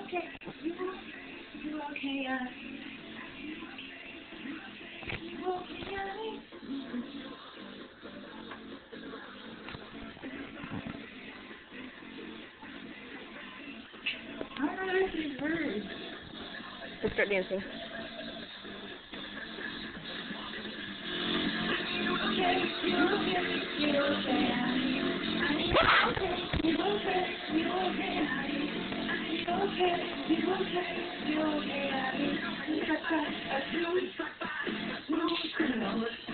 okay? You okay? You okay? I don't know if you've heard. Let's start dancing. You okay? You okay? You okay? You okay? You okay? You okay? You okay?